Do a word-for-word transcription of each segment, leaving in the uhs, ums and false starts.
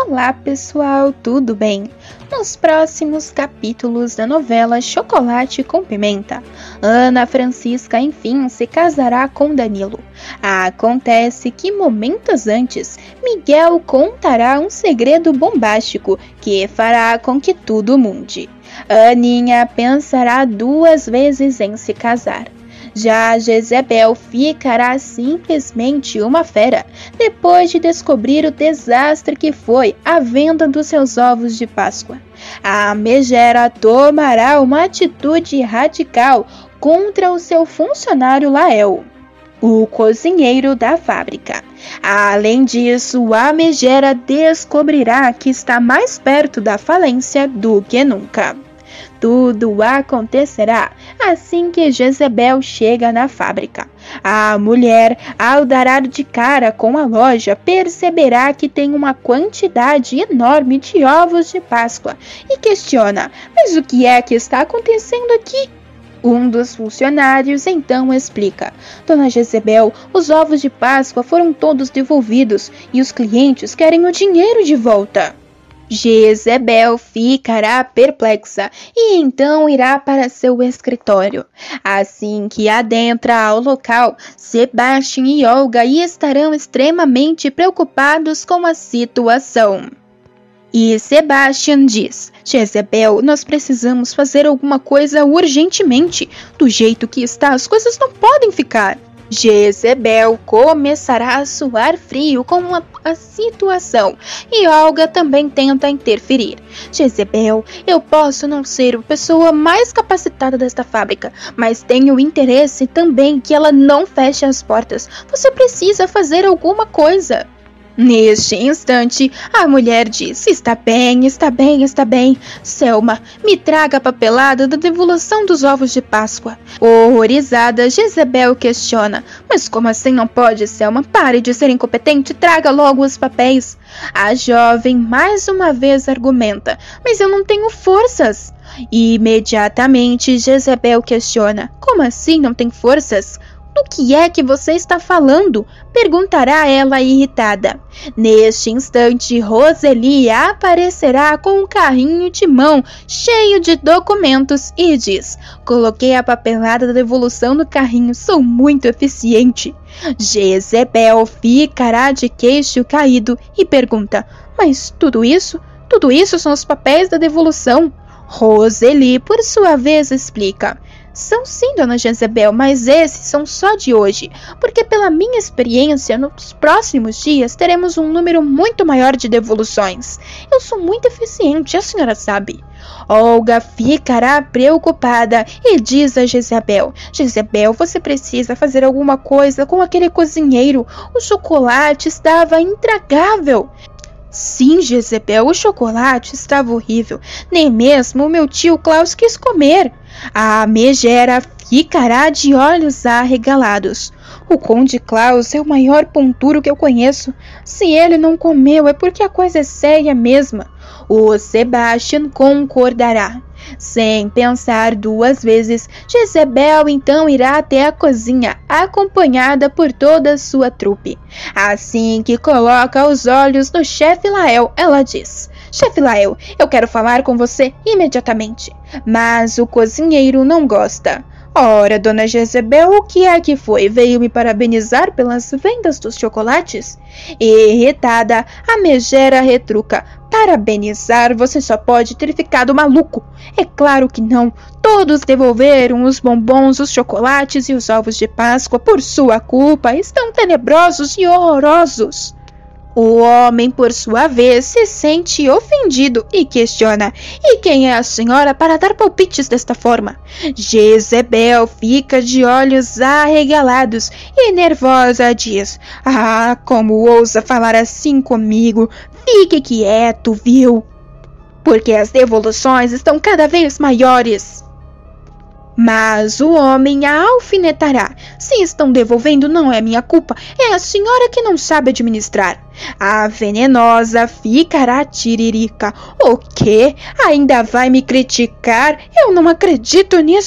Olá pessoal, tudo bem? Nos próximos capítulos da novela Chocolate com Pimenta, Ana Francisca enfim se casará com Danilo. Acontece que momentos antes, Miguel contará um segredo bombástico que fará com que tudo mude. Aninha pensará duas vezes em se casar. Já Jezebel ficará simplesmente uma fera, depois de descobrir o desastre que foi a venda dos seus ovos de Páscoa. A megera tomará uma atitude radical contra o seu funcionário Lael, o cozinheiro da fábrica. Além disso, a megera descobrirá que está mais perto da falência do que nunca. Tudo acontecerá assim que Jezebel chega na fábrica. A mulher, ao dar de cara com a loja, perceberá que tem uma quantidade enorme de ovos de Páscoa e questiona: mas o que é que está acontecendo aqui? Um dos funcionários então explica: Dona Jezebel, os ovos de Páscoa foram todos devolvidos e os clientes querem o dinheiro de volta. Jezebel ficará perplexa e então irá para seu escritório. Assim que adentra ao local, Sebastian e Olga estarão extremamente preocupados com a situação. E Sebastian diz: Jezebel, nós precisamos fazer alguma coisa urgentemente. Do jeito que está, as coisas não podem ficar. Jezebel começará a suar frio com a, a situação e Olga também tenta interferir. Jezebel, eu posso não ser a pessoa mais capacitada desta fábrica, mas tenho interesse também que ela não feche as portas. Você precisa fazer alguma coisa. Neste instante, a mulher diz: está bem, está bem, está bem. Selma, me traga a papelada da devolução dos ovos de Páscoa. Horrorizada, Jezebel questiona: mas como assim não pode, Selma? Pare de ser incompetente e traga logo os papéis. A jovem mais uma vez argumenta: mas eu não tenho forças. Imediatamente, Jezebel questiona: como assim não tem forças? Do que é que você está falando? Perguntará ela irritada. Neste instante, Roseli aparecerá com um carrinho de mão cheio de documentos e diz: coloquei a papelada da devolução no carrinho, sou muito eficiente. Jezebel ficará de queixo caído e pergunta: mas tudo isso? Tudo isso são os papéis da devolução? Roseli, por sua vez, explica: são sim, dona Jezebel, mas esses são só de hoje, porque pela minha experiência, nos próximos dias teremos um número muito maior de devoluções. Eu sou muito eficiente, a senhora sabe. Olga ficará preocupada e diz a Jezebel: Jezebel, você precisa fazer alguma coisa com aquele cozinheiro. O chocolate estava intragável. Sim, Jezebel, o chocolate estava horrível. Nem mesmo o meu tio Klaus quis comer. A megera ficará de olhos arregalados. O conde Klaus é o maior ponturo que eu conheço. Se ele não comeu, é porque a coisa é séria mesmo. O Sebastian concordará. Sem pensar duas vezes, Jezebel então irá até a cozinha, acompanhada por toda a sua trupe. Assim que coloca os olhos no chefe Lael, ela diz: chefe Lael, eu quero falar com você imediatamente. Mas o cozinheiro não gosta. Ora, dona Jezebel, o que é que foi? Veio me parabenizar pelas vendas dos chocolates? Irritada, a megera retruca: parabenizar? Você só pode ter ficado maluco. É claro que não. Todos devolveram os bombons, os chocolates e os ovos de Páscoa por sua culpa. Estão tenebrosos e horrorosos. O homem, por sua vez, se sente ofendido e questiona: e quem é a senhora para dar palpites desta forma? Jezebel fica de olhos arregalados e nervosa diz: ah, como ousa falar assim comigo? Fique quieto, viu? Porque as devoluções estão cada vez maiores. Mas o homem a alfinetará: se estão devolvendo, não é minha culpa, é a senhora que não sabe administrar. A venenosa ficará tiririca: o quê? Ainda vai me criticar? Eu não acredito nisso.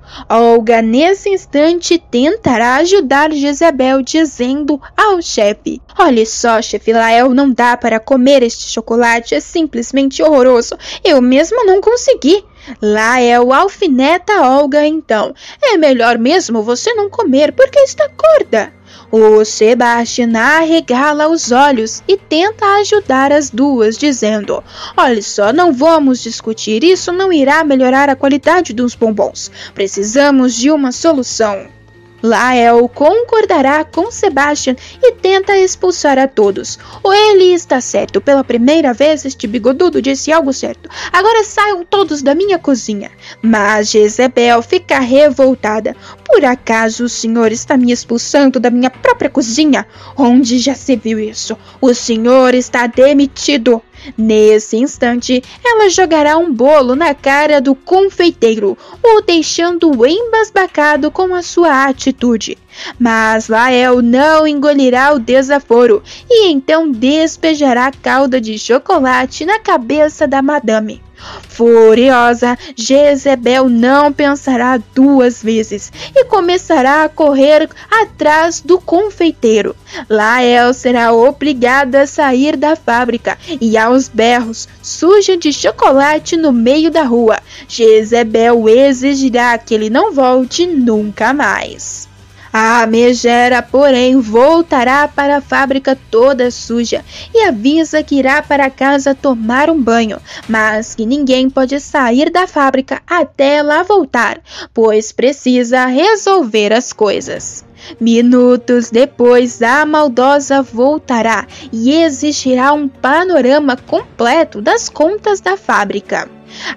Olga, nesse instante, tentará ajudar Jezebel, dizendo ao chefe: olha só, chefe Lael, não dá para comer este chocolate, é simplesmente horroroso. Eu mesma não consegui. Lael alfineta Olga então. É melhor mesmo você não comer, porque está gorda. O Sebastian arregala os olhos e tenta ajudar as duas, dizendo: olha só, não vamos discutir, isso não irá melhorar a qualidade dos bombons. Precisamos de uma solução. Lael concordará com Sebastian e tenta expulsar a todos. Ou ele está certo, pela primeira vez este bigodudo disse algo certo. Agora saiam todos da minha cozinha. Mas Jezebel fica revoltada. Por acaso o senhor está me expulsando da minha própria cozinha? Onde já se viu isso? O senhor está demitido. Nesse instante, ela jogará um bolo na cara do confeiteiro, o deixando embasbacado com a sua atitude. Mas Lael não engolirá o desaforo e então despejará calda de chocolate na cabeça da madame. Furiosa, Jezebel não pensará duas vezes e começará a correr atrás do confeiteiro. Lael será obrigada a sair da fábrica e, aos berros, suja de chocolate no meio da rua. Jezebel exigirá que ele não volte nunca mais. A megera, porém, voltará para a fábrica toda suja e avisa que irá para casa tomar um banho, mas que ninguém pode sair da fábrica até ela voltar, pois precisa resolver as coisas. Minutos depois, a maldosa voltará e exigirá um panorama completo das contas da fábrica.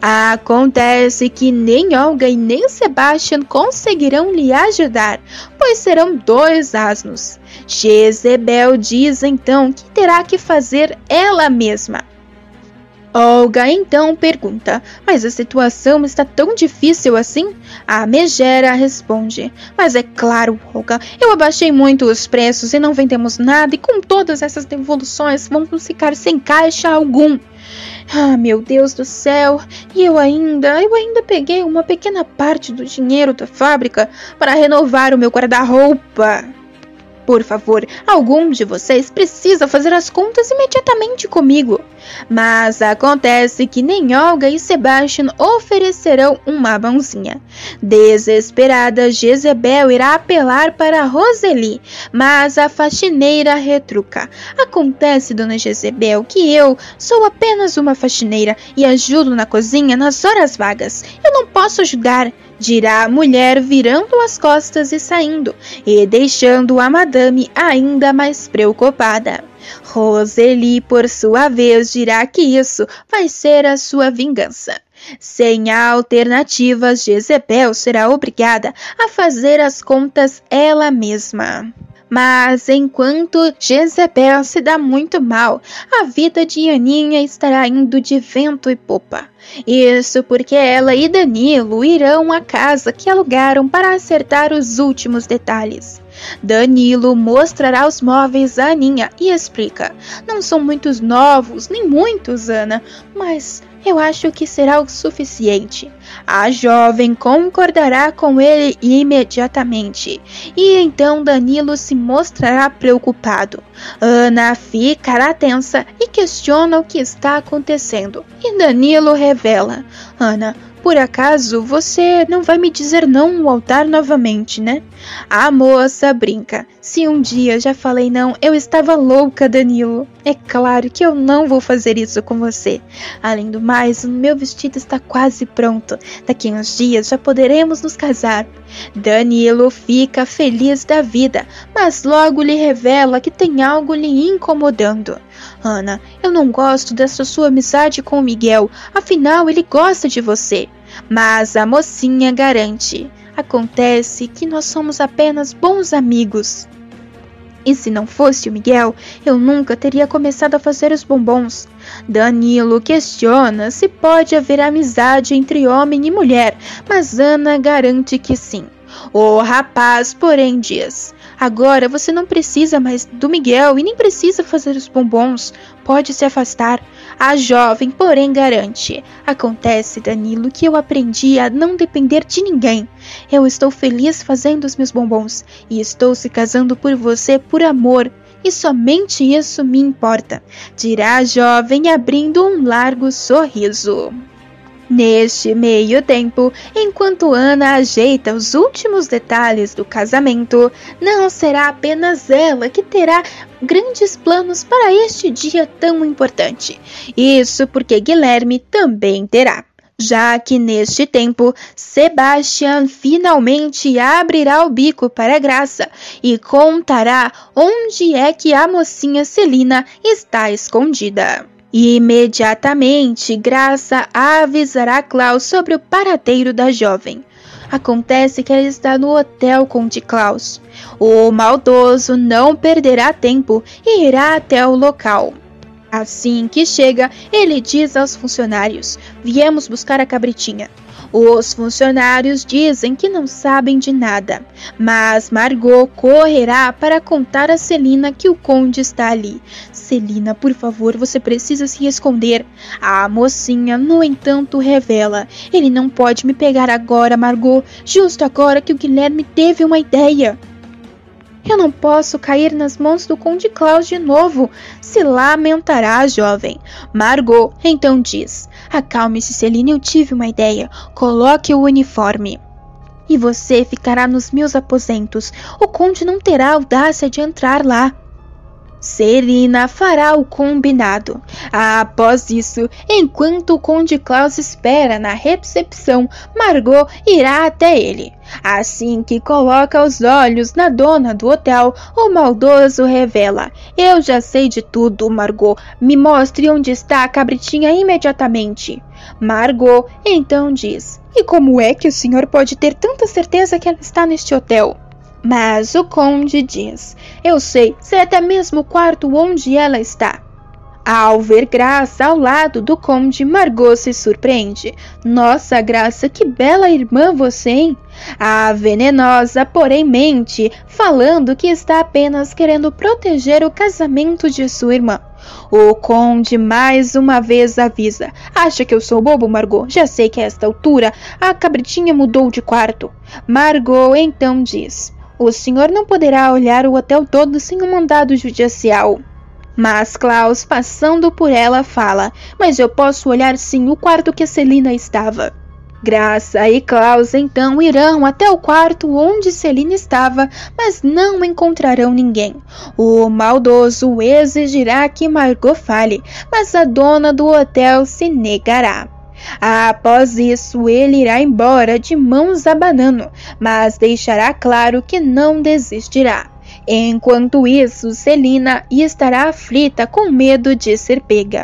Acontece que nem Olga e nem Sebastian conseguirão lhe ajudar, pois serão dois asnos. Jezebel diz então que terá que fazer ela mesma. Olga então pergunta: mas a situação está tão difícil assim? A megera responde: mas é claro, Olga, eu abaixei muito os preços e não vendemos nada, e com todas essas devoluções vamos ficar sem caixa algum. Ah, meu Deus do céu, e eu ainda, eu ainda peguei uma pequena parte do dinheiro da fábrica para renovar o meu guarda-roupa. Por favor, algum de vocês precisa fazer as contas imediatamente comigo. Mas acontece que nem Olga e Sebastian oferecerão uma mãozinha. Desesperada, Jezebel irá apelar para Roseli, mas a faxineira retruca. Acontece, dona Jezebel, que eu sou apenas uma faxineira e ajudo na cozinha nas horas vagas. Eu não posso ajudar, dirá a mulher, virando as costas e saindo, e deixando a madame ainda mais preocupada. Roseli, por sua vez, dirá que isso vai ser a sua vingança. Sem alternativas, Jezebel será obrigada a fazer as contas ela mesma. Mas enquanto Jezebel se dá muito mal, a vida de Aninha estará indo de vento e popa. Isso porque ela e Danilo irão à casa que alugaram para acertar os últimos detalhes. Danilo mostrará os móveis a Aninha e explica: não são muitos novos, nem muitos, Ana, mas eu acho que será o suficiente. A jovem concordará com ele imediatamente, e então Danilo se mostrará preocupado. Ana ficará tensa e questiona o que está acontecendo, e Danilo revela: Ana, por acaso você não vai me dizer não no altar novamente, né? A moça brinca: se um dia já falei não, eu estava louca, Danilo. É claro que eu não vou fazer isso com você. Além do mais, o meu vestido está quase pronto. Daqui a uns dias já poderemos nos casar. Danilo fica feliz da vida, mas logo lhe revela que tem algo lhe incomodando. Ana, eu não gosto dessa sua amizade com o Miguel, afinal ele gosta de você. Mas a mocinha garante: acontece que nós somos apenas bons amigos. E se não fosse o Miguel, eu nunca teria começado a fazer os bombons. Danilo questiona se pode haver amizade entre homem e mulher, mas Ana garante que sim. O rapaz, porém, diz: agora você não precisa mais do Miguel e nem precisa fazer os bombons. Pode se afastar. A jovem, porém, garante: acontece, Danilo, que eu aprendi a não depender de ninguém. Eu estou feliz fazendo os meus bombons e estou se casando por você por amor. E somente isso me importa, dirá a jovem abrindo um largo sorriso. Neste meio tempo, enquanto Ana ajeita os últimos detalhes do casamento, não será apenas ela que terá grandes planos para este dia tão importante. Isso porque Guilherme também terá. Já que neste tempo, Sebastian finalmente abrirá o bico para Graça e contará onde é que a mocinha Celina está escondida. Imediatamente, Graça avisará Klaus sobre o paradeiro da jovem. Acontece que ela está no hotel com de Klaus. O maldoso não perderá tempo e irá até o local. Assim que chega, ele diz aos funcionários: viemos buscar a cabritinha. Os funcionários dizem que não sabem de nada, mas Margot correrá para contar a Celina que o conde está ali. Celina, por favor, você precisa se esconder. A mocinha, no entanto, revela: ele não pode me pegar agora, Margot, justo agora que o Guilherme teve uma ideia. Eu não posso cair nas mãos do Conde Klaus de novo, se lamentará a jovem. Margot então diz: acalme-se, Celina, eu tive uma ideia. Coloque o uniforme e você ficará nos meus aposentos. O conde não terá audácia de entrar lá. Celina fará o combinado. Após isso, enquanto o Conde Klaus espera na recepção, Margot irá até ele. Assim que coloca os olhos na dona do hotel, o maldoso revela: eu já sei de tudo, Margot. Me mostre onde está a cabritinha imediatamente. Margot então diz: e como é que o senhor pode ter tanta certeza que ela está neste hotel? Mas o conde diz: eu sei, sei até mesmo o quarto onde ela está. Ao ver Graça ao lado do conde, Margot se surpreende. Nossa, Graça, que bela irmã você, hein? A venenosa, porém, mente, falando que está apenas querendo proteger o casamento de sua irmã. O conde mais uma vez avisa: acha que eu sou bobo, Margot? Já sei que a esta altura a cabritinha mudou de quarto. Margot então diz: o senhor não poderá olhar o hotel todo sem um mandado judicial. Mas Klaus, passando por ela, fala: mas eu posso olhar sim o quarto que a Celina estava. Graça e Klaus então irão até o quarto onde Celina estava, mas não encontrarão ninguém. O maldoso exigirá que Margot fale, mas a dona do hotel se negará. Após isso, ele irá embora de mãos abanando, mas deixará claro que não desistirá. Enquanto isso, Celina estará aflita com medo de ser pega.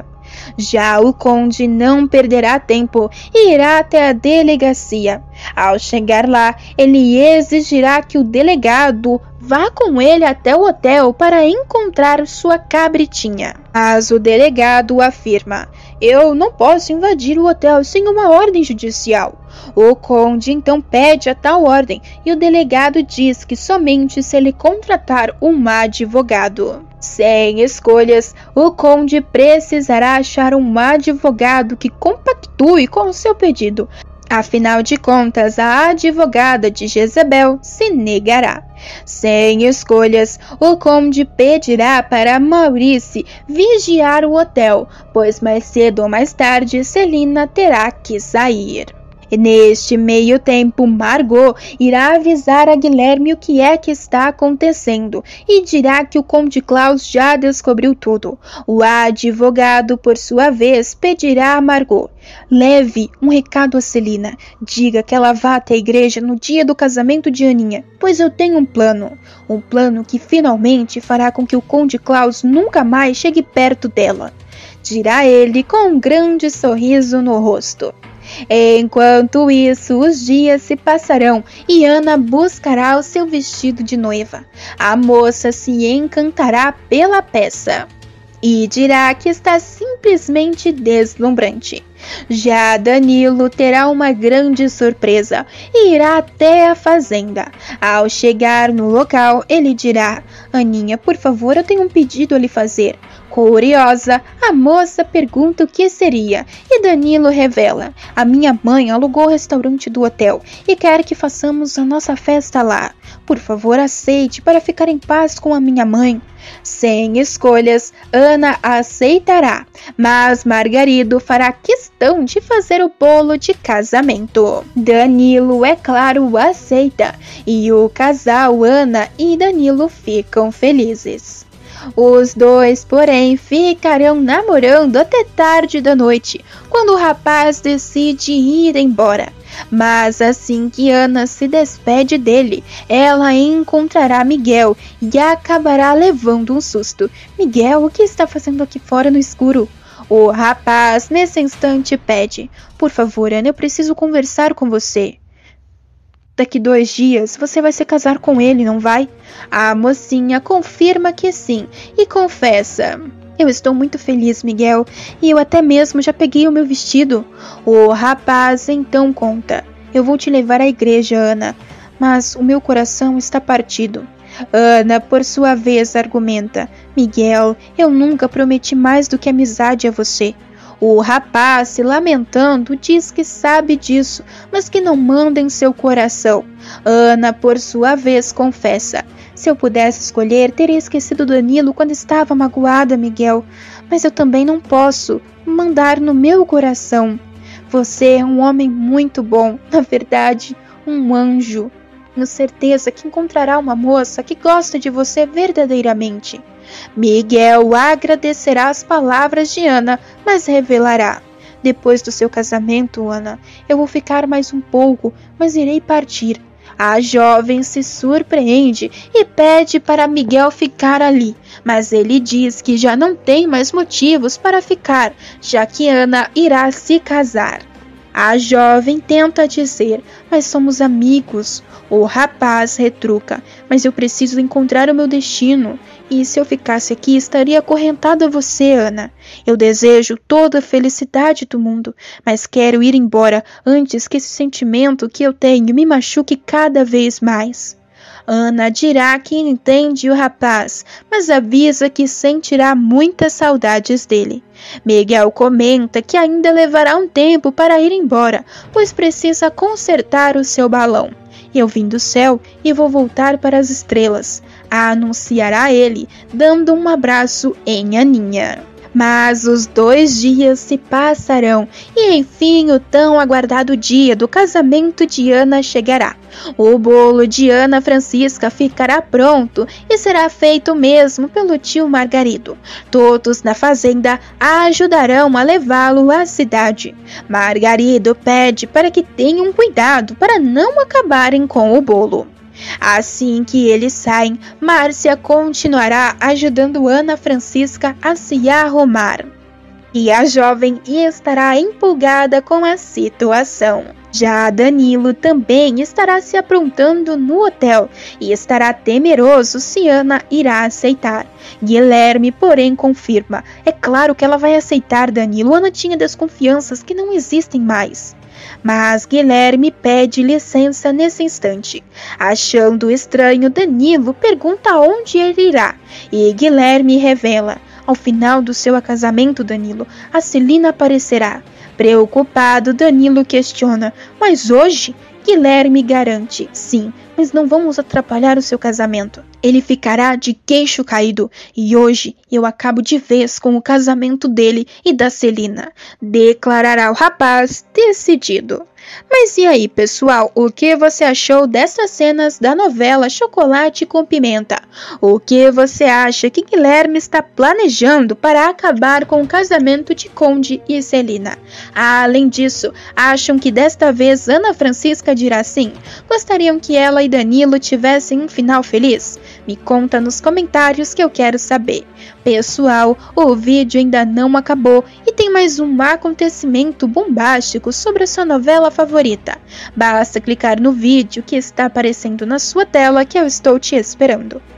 Já o conde não perderá tempo e irá até a delegacia. Ao chegar lá, ele exigirá que o delegado vá com ele até o hotel para encontrar sua cabritinha. Mas o delegado afirma: eu não posso invadir o hotel sem uma ordem judicial. O conde então pede a tal ordem e o delegado diz que somente se ele contratar um advogado. Sem escolhas, o conde precisará achar um advogado que compactue com o seu pedido. Afinal de contas, a advogada de Jezebel se negará. Sem escolhas, o conde pedirá para Maurice vigiar o hotel, pois mais cedo ou mais tarde Celina terá que sair. Neste meio tempo, Margot irá avisar a Guilherme o que é que está acontecendo e dirá que o Conde Klaus já descobriu tudo. O advogado, por sua vez, pedirá a Margot: leve um recado a Celina. Diga que ela vá até a igreja no dia do casamento de Aninha, pois eu tenho um plano. Um plano que finalmente fará com que o Conde Klaus nunca mais chegue perto dela, dirá ele com um grande sorriso no rosto. Enquanto isso, os dias se passarão e Ana buscará o seu vestido de noiva. A moça se encantará pela peça e dirá que está simplesmente deslumbrante. Já Danilo terá uma grande surpresa e irá até a fazenda. Ao chegar no local, ele dirá: Aninha, por favor, eu tenho um pedido a lhe fazer. Curiosa, a moça pergunta o que seria e Danilo revela: a minha mãe alugou o restaurante do hotel e quer que façamos a nossa festa lá. Por favor, aceite para ficar em paz com a minha mãe. Sem escolhas, Ana aceitará, mas Margarido fará questão de fazer o bolo de casamento. Danilo, é claro, aceita e o casal Ana e Danilo ficam felizes. Os dois, porém, ficarão namorando até tarde da noite, quando o rapaz decide ir embora. Mas assim que Ana se despede dele, ela encontrará Miguel e acabará levando um susto. Miguel, o que está fazendo aqui fora no escuro? O rapaz, nesse instante, pede: por favor, Ana, eu preciso conversar com você. Daqui dois dias você vai se casar com ele, não vai? A mocinha confirma que sim e confessa: eu estou muito feliz, Miguel, e eu até mesmo já peguei o meu vestido. O rapaz então conta: eu vou te levar à igreja, Ana, mas o meu coração está partido. Ana, por sua vez, argumenta: Miguel, eu nunca prometi mais do que amizade a você. O rapaz, se lamentando, diz que sabe disso, mas que não manda em seu coração. Ana, por sua vez, confessa: se eu pudesse escolher, teria esquecido Danilo quando estava magoada, Miguel. Mas eu também não posso mandar no meu coração. Você é um homem muito bom, na verdade, um anjo. Tenho certeza que encontrará uma moça que gosta de você verdadeiramente. Miguel agradecerá as palavras de Ana, mas revelará: depois do seu casamento, Ana, eu vou ficar mais um pouco, mas irei partir. A jovem se surpreende e pede para Miguel ficar ali, mas ele diz que já não tem mais motivos para ficar, já que Ana irá se casar. A jovem tenta dizer: mas somos amigos. O rapaz retruca: mas eu preciso encontrar o meu destino. E se eu ficasse aqui, estaria acorrentado a você, Ana. Eu desejo toda a felicidade do mundo, mas quero ir embora antes que esse sentimento que eu tenho me machuque cada vez mais. Ana dirá que entende o rapaz, mas avisa que sentirá muitas saudades dele. Miguel comenta que ainda levará um tempo para ir embora, pois precisa consertar o seu balão. Eu vim do céu e vou voltar para as estrelas, anunciará ele, dando um abraço em Aninha. Mas os dois dias se passarão e enfim o tão aguardado dia do casamento de Ana chegará. O bolo de Ana Francisca ficará pronto e será feito mesmo pelo tio Margarido. Todos na fazenda ajudarão a levá-lo à cidade. Margarido pede para que tenham cuidado para não acabarem com o bolo. Assim que eles saem, Márcia continuará ajudando Ana Francisca a se arrumar. E a jovem estará empolgada com a situação. Já Danilo também estará se aprontando no hotel e estará temeroso se Ana irá aceitar. Guilherme, porém, confirma: é claro que ela vai aceitar Danilo. Ana tinha desconfianças que não existem mais. Mas Guilherme pede licença nesse instante. Achando estranho, Danilo pergunta onde ele irá e Guilherme revela: ao final do seu casamento, Danilo, a Celina aparecerá. Preocupado, Danilo questiona: mas hoje? Guilherme garante: sim, mas não vamos atrapalhar o seu casamento. Ele ficará de queixo caído e hoje eu acabo de vez com o casamento dele e da Celina, declarará o rapaz decidido. Mas e aí, pessoal, o que você achou dessas cenas da novela Chocolate com Pimenta? O que você acha que Guilherme está planejando para acabar com o casamento de Conde e Celina? Além disso, acham que desta vez Ana Francisca dirá sim? Gostariam que ela e Danilo tivessem um final feliz? Me conta nos comentários que eu quero saber. Pessoal, o vídeo ainda não acabou e tem mais um acontecimento bombástico sobre a sua novela favorita. Basta clicar no vídeo que está aparecendo na sua tela que eu estou te esperando.